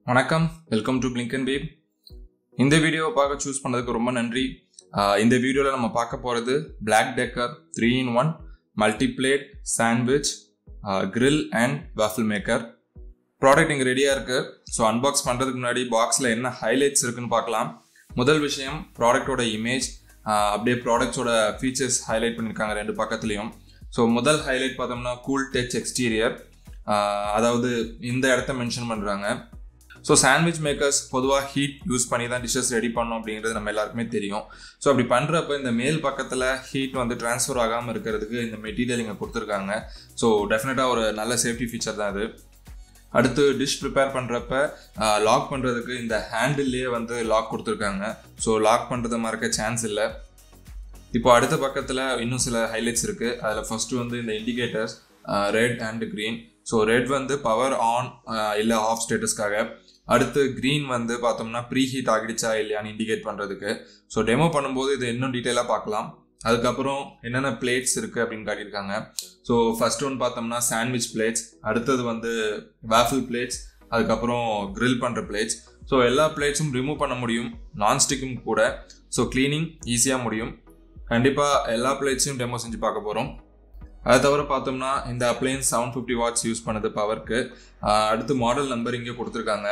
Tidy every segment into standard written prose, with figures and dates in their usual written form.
வணக்கம், welcome to Black+Decker. இந்த வீடியோவை பார்க்க சூஸ் பண்ணதுக்கு ரொம்ப நன்றி. இந்த வீடியோவில் நம்ம பார்க்க போகிறது Black+Decker 3-in-1 multiplate sandwich grill and waffle maker. Product இங்கே ரெடியாக இருக்குது. ஸோ அன்பாக்ஸ் பண்ணுறதுக்கு முன்னாடி பாக்ஸில் என்ன ஹைலைட்ஸ் இருக்குன்னு பார்க்கலாம். முதல் விஷயம் ப்ராடக்டோட இமேஜ், அப்படியே ப்ராடக்ட்ஸோட ஃபீச்சர்ஸ் ஹைலைட் பண்ணியிருக்காங்க ரெண்டு பக்கத்துலேயும். ஸோ முதல் ஹைலைட் பார்த்தோம்னா கூல் டச் எக்ஸ்டீரியர், அதாவது இந்த இடத்த மென்ஷன் பண்ணுறாங்க. ஸோ சாண்ட்விச் மேக்கர்ஸ் பொதுவாக ஹீட் யூஸ் பண்ணி தான் டிஷ்ஷஸ் ரெடி பண்ணோம் அப்படிங்கிறது நம்ம எல்லாருக்குமே தெரியும். ஸோ அப்படி பண்ணுறப்ப இந்த மேல் பக்கத்தில் ஹீட் வந்து ட்ரான்ஸ்ஃபர் ஆகாமல் இருக்கிறதுக்கு இந்த மெட்டீரியல் இங்கே கொடுத்துருக்காங்க. ஸோ டெஃபினட்டாக ஒரு நல்ல சேஃப்டி ஃபீச்சர் தான் அது. அடுத்து டிஷ் ப்ரிப்பேர் பண்ணுறப்ப லாக் பண்ணுறதுக்கு இந்த ஹேண்டில்லையே வந்து லாக் கொடுத்துருக்காங்க. ஸோ லாக் பண்ணுறதை மறக்க சான்ஸ் இல்லை. இப்போ அடுத்த பக்கத்தில் இன்னும் சில ஹைலைட்ஸ் இருக்குது. அதில் ஃபஸ்ட்டு வந்து இந்த indicators red and green. So red வந்து பவர் ஆன் இல்லை ஆஃப் ஸ்டேட்டஸ்க்காக, அடுத்து க்ரீன் வந்து பார்த்தோம்னா ப்ரீ ஹீட் ஆகிடுச்சா இல்லையான்னு இண்டிகேட் பண்ணுறதுக்கு. ஸோ டெமோ பண்ணும்போது இது இன்னும் டீட்டெயிலாக பார்க்கலாம். அதுக்கப்புறம் என்னென்ன பிளேட்ஸ் இருக்குது அப்படின்னு காட்டியிருக்காங்க. ஸோ ஃபர்ஸ்ட் ஒன் பார்த்தோம்னா சாண்ட்விச் பிளேட்ஸ், அடுத்தது வந்து வாஃபிள் பிளேட்ஸ், அதுக்கப்புறம் கிரில் பண்ணுற பிளேட்ஸ். ஸோ எல்லா பிளேட்ஸும் ரிமூவ் பண்ண முடியும், நான்ஸ்டிக்கும் கூட. ஸோ க்ளீனிங் ஈஸியாக முடியும். கண்டிப்பாக எல்லா பிளேட்ஸையும் டெமோ செஞ்சு பார்க்க போகிறோம். அதை தவிர பார்த்தோம்னா இந்த அப்ளையன்ஸ் 750 வாட்ஸ் யூஸ் பண்ணுது பவருக்கு. அடுத்து மாடல் நம்பர் இங்கே கொடுத்துருக்காங்க,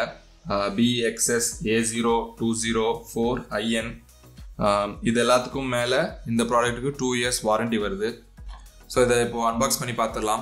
BXS-A0204IN. இது எல்லாத்துக்கும் மேலே இந்த ப்ராடக்ட்டுக்கு 2 years வாரண்டி வருது. ஸோ இதை இப்போது அன்பாக்ஸ் பண்ணி பார்த்துடலாம்.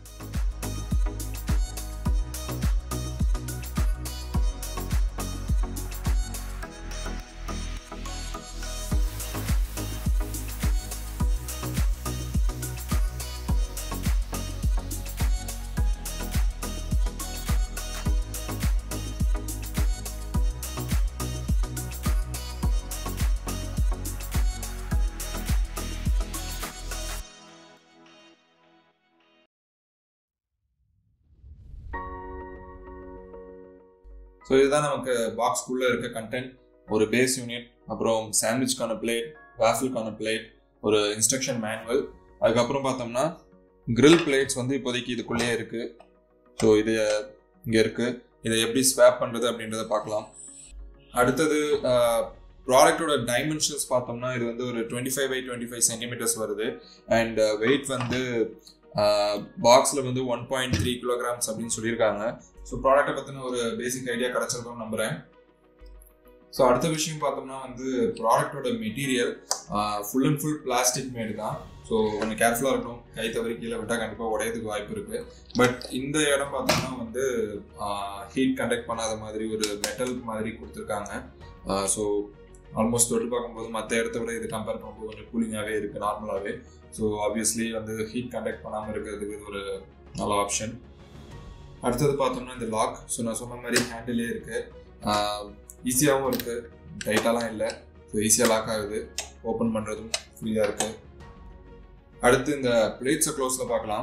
ஸோ இதுதான் நமக்கு பாக்ஸ்குள்ளே இருக்க கண்டென்ட். ஒரு பேஸ் யூனிட், அப்புறம் சாண்ட்விச்கான பிளேட், வாஃபிள்கான பிளேட், ஒரு இன்ஸ்ட்ரக்ஷன் மேனுவல், அதுக்கப்புறம் பார்த்தோம்னா கிரில் பிளேட்ஸ் வந்து இப்போதைக்கு இதுக்குள்ளேயே இருக்குது. ஸோ இது இங்கே இருக்குது. இதை எப்படி ஸ்வாப் பண்ணுறது அப்படின்றத பார்க்கலாம். அடுத்தது ப்ராடக்டோட டைமென்ஷன்ஸ் பார்த்தோம்னா இது வந்து ஒரு 25x25 சென்டிமீட்டர்ஸ் வருது. அண்ட் வெயிட் வந்து பாக்ஸில் வந்து 1.3 kilograms அப்படின்னு சொல்லியிருக்காங்க. ஸோ ப்ராடக்டை பற்றின ஒரு பேசிக் ஐடியா கிடச்சிருக்கோம்னு நம்புகிறேன். ஸோ அடுத்த விஷயம் பார்த்தோம்னா வந்து ப்ராடக்டோட material full and full plastic made தான். ஸோ கொஞ்சம் கேர்ஃபுல்லாக இருக்கணும், கை தவறி கீழே விட்டால் கண்டிப்பாக உடையதுக்கு வாய்ப்பு இருக்குது. பட் இந்த இடம் பார்த்தோம்னா வந்து ஹீட் கண்டக்ட் பண்ணாத மாதிரி ஒரு மெட்டல் மாதிரி கொடுத்துருக்காங்க. ஸோ ஆல்மோஸ்ட் தொட்டு பார்க்கும்போது மற்ற இடத்த விட இது கம்பேர் பண்ணும்போது கொஞ்சம் கூலிங்காகவே இருக்குது நார்மலாகவே. ஸோ ஆப்வியஸ்லி வந்து ஹீட் கண்டக்ட் பண்ணாமல் இருக்கிறதுக்கு இது ஒரு நல்ல ஆப்ஷன். அடுத்தது பார்த்தோம்னா இந்த லாக். ஸோ நான் சொன்ன மாதிரி ஹேண்டிலே இருக்குது, ஈஸியாகவும் இருக்குது, டைட்டாலாம் இல்லை. ஸோ ஈஸியாக லாக் ஆகுது, ஓப்பன் பண்ணுறதும் ஃப்ரீயாக இருக்குது. அடுத்து இந்த பிளேட்ஸை க்ளோஸில் பார்க்கலாம்.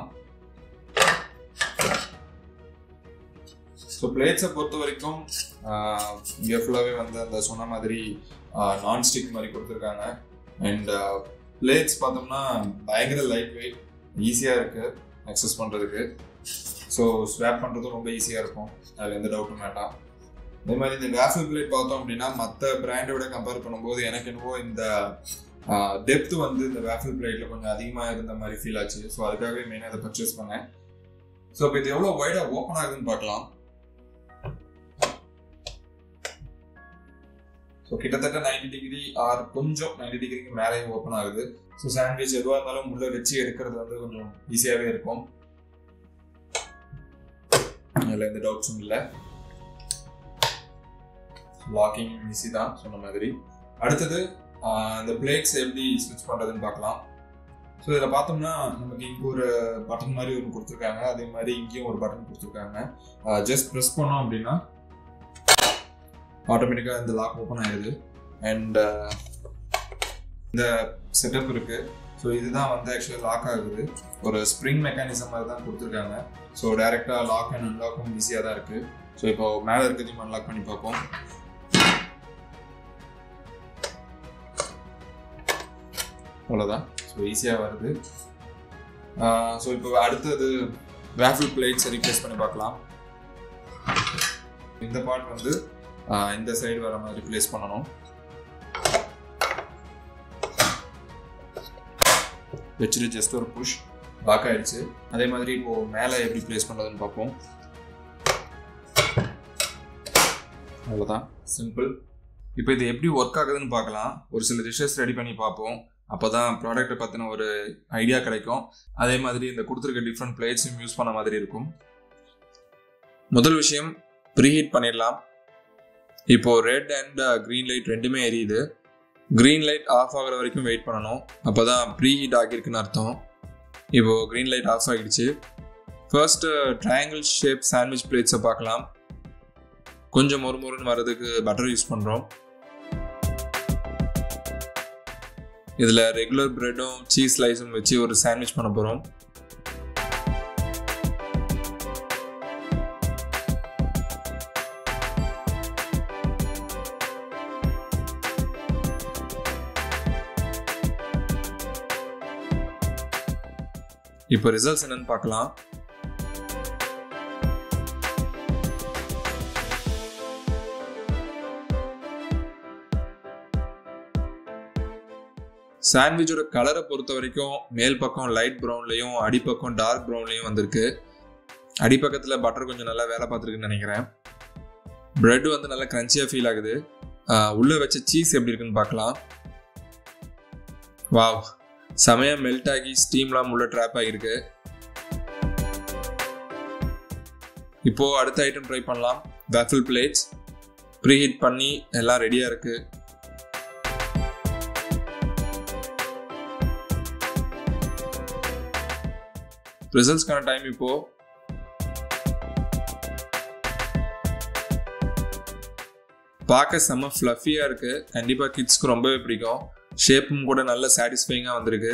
ஸோ பிளேட்ஸை பொறுத்த வரைக்கும் இங்கே ஃபுல்லாகவே வந்து அந்த சொன்ன மாதிரி நான்ஸ்டிக் மாதிரி கொடுத்துருக்காங்க. அண்ட் பிளேட்ஸ் பார்த்தோம்னா பயங்கர லைட் வெயிட், ஈஸியாக இருக்குது அக்சஸ் பண்ணுறதுக்கு. ஸோ ஸ்வாப் பண்ணுறதும் ரொம்ப ஈஸியாக இருக்கும், அதில் எந்த டவுட்டும் வேண்டாம். அதே மாதிரி இந்த வாஃபிள் பிளேட் பார்த்தோம் அப்படின்னா மற்ற பிராண்டோட கம்பேர் பண்ணும்போது எனக்கு என்னவோ இந்த டெப்த் வந்து இந்த வாஃபிள் பிளேட்டில் கொஞ்சம் அதிகமாக இருந்த மாதிரி ஃபீல் ஆச்சு. ஸோ அதுக்காகவே மெயினாக அதை பர்ச்சேஸ் பண்ணேன். ஸோ இப்போ இது எவ்வளோ வைடாக ஓப்பன் ஆகுதுன்னு பார்க்கலாம். ஸோ கிட்டத்தட்ட 90 டிகிரி ஆர் கொஞ்சம் 90 டிகிரிக்கு மேலே ஓப்பன் ஆகுது. ஸோ சாண்ட்விச் எதுவாக இருந்தாலும் உள்ள வச்சு எடுக்கிறது வந்து கொஞ்சம் ஈஸியாகவே இருக்கும், அதில் எந்த டவுட்ஸும் இல்லை. லாக்கிங் ஈஸி தான் சொன்ன மாதிரி. அடுத்தது இந்த பிளேட்ஸ் எப்படி ஸ்விட்ச் பண்ணுறதுன்னு பார்க்கலாம். ஸோ இதில் பார்த்தோம்னா நமக்கு இங்கே ஒரு பட்டன் மாதிரி ஒன்று கொடுத்துருக்காங்க, அதே மாதிரி இங்கேயும் ஒரு பட்டன் கொடுத்துருக்காங்க. ஜஸ்ட் ப்ரெஸ் பண்ணோம் அப்படின்னா ஆட்டோமேட்டிக்காக இந்த லாக் ஓப்பன் ஆகிடுது. அண்ட் இந்த செட்டப் இருக்குது. ஸோ இதுதான் வந்து ஆக்சுவலாக லாக் ஆகுது, ஒரு ஸ்ப்ரிங் மெக்கானிசம் மாதிரி தான் கொடுத்துருக்காங்க. ஸோ டைரெக்டாக லாக் அண்ட் அன்லாக்கும் ஈஸியாக தான் இருக்குது. ஸோ இப்போ மேலே இருக்கிறதையும் அன்லாக் பண்ணி பார்ப்போம். அவ்வளோதான். ஸோ ஈஸியாக வருது. ஸோ இப்போ அடுத்தது வாஃபிள் பிளேட்ஸை ரீப்ளேஸ் பண்ணி பார்க்கலாம். இந்த பார்ட் வந்து இந்த சைடு வர மாதிரி ப்ளேஸ் பண்ணணும். வச்சுட்டு ஜஸ்ட் ஒரு புஷ் லாக் ஆயிடுச்சு. அதே மாதிரி இப்போது மேலே எப்படி ப்ளேஸ் பண்ணுறதுன்னு பார்ப்போம். அவ்வளோதான், சிம்பிள். இப்போ இது எப்படி ஒர்க் ஆகுதுன்னு பார்க்கலாம். ஒரு சில டிஷ்ஷஸ் ரெடி பண்ணி பார்ப்போம். அப்போ தான் ப்ராடக்ட்டை பற்றின ஒரு ஐடியா கிடைக்கும். அதே மாதிரி இந்த கொடுத்துருக்க டிஃப்ரெண்ட் பிளேட்ஸும் யூஸ் பண்ண மாதிரி இருக்கும். முதல் விஷயம், ப்ரீஹீட் பண்ணிடலாம். இப்போது ரெட் அண்ட் க்ரீன் லைட் ரெண்டுமே எரியுது. க்ரீன் லைட் ஆஃப் ஆகிற வரைக்கும் வெயிட் பண்ணணும். அப்போ தான் ப்ரீஹீட் ஆகியிருக்குன்னு அர்த்தம். இப்போது க்ரீன் லைட் ஆஃப் ஆகிடுச்சு. ஃபர்ஸ்ட்டு ட்ரையாங்கிள் ஷேப் சாண்ட்விச் பிளேட்ஸை பார்க்கலாம். கொஞ்சம் மொறுமொறுன்னு வர்றதுக்கு பட்டர் யூஸ் பண்ணுறோம். இதில் ரெகுலர் ப்ரெட்டும் சீஸ் ஸ்லைஸும் வச்சு ஒரு சாண்ட்விச் பண்ண போகிறோம். இப்போ ரிசல்ட்ஸ் என்னன்னு பார்க்கலாம். சாண்ட்விச்சோட கலரை பொறுத்த வரைக்கும் மேல் பக்கம் லைட் ப்ரௌன்லையும் அடிப்பக்கம் டார்க் ப்ரௌன்லையும் வந்திருக்கு. அடிப்பக்கத்தில் பட்டர் கொஞ்சம் நல்லா வேலை பார்த்துருக்குன்னு நினைக்கிறேன். ப்ரெட் வந்து நல்லா க்ரன்ச்சியாக ஃபீல் ஆகுது. உள்ளே வச்ச சீஸ் எப்படி இருக்குன்னு பார்க்கலாம். வாவ், செமையாக மெல்ட் ஆகி ஸ்டீம்லாம் உள்ள ட்ராப் ஆகிருக்கு. இப்போது அடுத்த ஐட்டம் ட்ரை பண்ணலாம். வாஃபிள் பிளேட்ஸ் ப்ரீஹீட் பண்ணி எல்லாம் ரெடியாக இருக்குது. ரிசல்ட்ஸ்க்கான டைம் இப்போ. பார்க்க செம்ம ஃப்ளஃபியாக இருக்குது. கண்டிப்பாக கிட்ஸ்க்கு ரொம்பவே பிடிக்கும். ஷேப்பும் கூட நல்ல சாட்டிஸ்ஃபைங்காக வந்திருக்கு.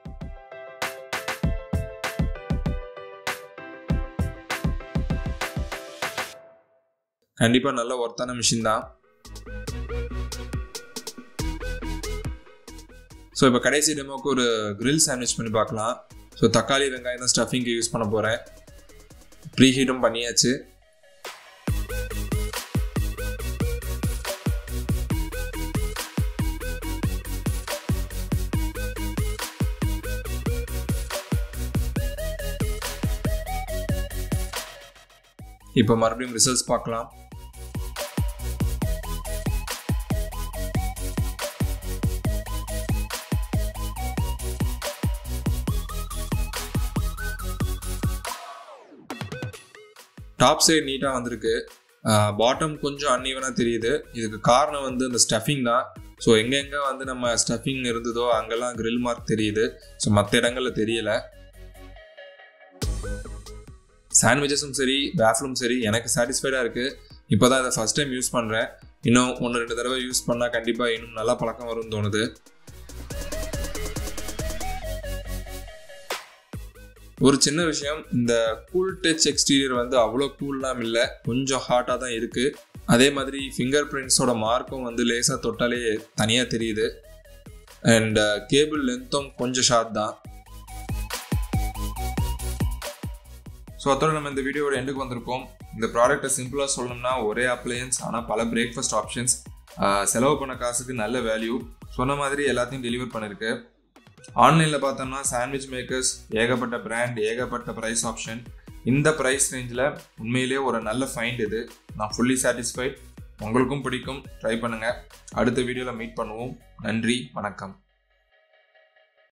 கண்டிப்பாக நல்ல ஒர்த்தான மிஷின் தான். ஸோ இப்போ கடைசி டெமோக்கு ஒரு கிரில் சாண்ட்விச் பண்ணி பார்க்கலாம். ஸோ தக்காளி வெங்காயம் தான் ஸ்டஃபிங்க்கு யூஸ் பண்ண போகிறேன். ப்ரீஹீட்டும் பண்ணியாச்சு. இப்போ மறுபடியும் ரிசல்ட்ஸ் பார்க்கலாம். டாப் சைடு நீட்டாக வந்திருக்கு. பாட்டம் கொஞ்சம் அன்ஈவனாக தெரியுது. இதுக்கு காரணம் வந்து அந்த ஸ்டஃபிங் தான். ஸோ எங்கெங்கே வந்து நம்ம ஸ்டஃபிங் இருந்ததோ அங்கெல்லாம் கிரில் மார்க் தெரியுது. ஸோ மற்ற இடங்களில் தெரியலை. சாண்ட்விச்சஸும் சரி வாஃபிளும் சரி எனக்கு சாட்டிஸ்ஃபைடாக இருக்குது. இப்போ தான் இதை ஃபஸ்ட் டைம் யூஸ் பண்ணுறேன். இன்னும் 1-2 தடவை யூஸ் பண்ணால் கண்டிப்பாக இன்னும் நல்லா பழக்கம் வரும்னு தோணுது. ஒரு சின்ன விஷயம், இந்த கூல் டச் எக்ஸ்டீரியர் வந்து அவ்வளோ கூல்லாம் இல்லை, கொஞ்சம் ஹாட்டாக தான் இருக்குது. அதே மாதிரி ஃபிங்கர் பிரிண்ட்ஸோட மார்க்கும் வந்து லேசாக தொட்டாலே தனியாக தெரியுது. அண்ட் கேபிள் லென்த்தும் கொஞ்சம் ஷார்ட் தான். ஸோ அதோட நம்ம இந்த வீடியோட எண்டுக்கு வந்திருக்கோம். இந்த ப்ராடக்ட்டை சிம்பிளாக சொல்லணும்னா ஒரே அப்ளையன்ஸ், ஆனால் பல பிரேக்ஃபாஸ்ட் ஆப்ஷன்ஸ், செலவு பண்ண காசுக்கு நல்ல வேல்யூ, சொன்ன மாதிரி எல்லாத்தையும் டெலிவர் பண்ணியிருக்கு. ஆன்லைனில் பார்த்தோம்னா சாண்ட்விச் மேக்கர்ஸ் ஏகப்பட்ட பிராண்ட், ஏகப்பட்ட ப்ரைஸ் ஆப்ஷன். இந்த ப்ரைஸ் ரேஞ்சில் உண்மையிலே ஒரு நல்ல ஃபைண்ட் இது. நான் ஃபுல்லி சாட்டிஸ்ஃபைட். உங்களுக்கும் பிடிக்கும், ட்ரை பண்ணுங்கள். அடுத்த வீடியோவில் மீட் பண்ணுவோம். நன்றி, வணக்கம்.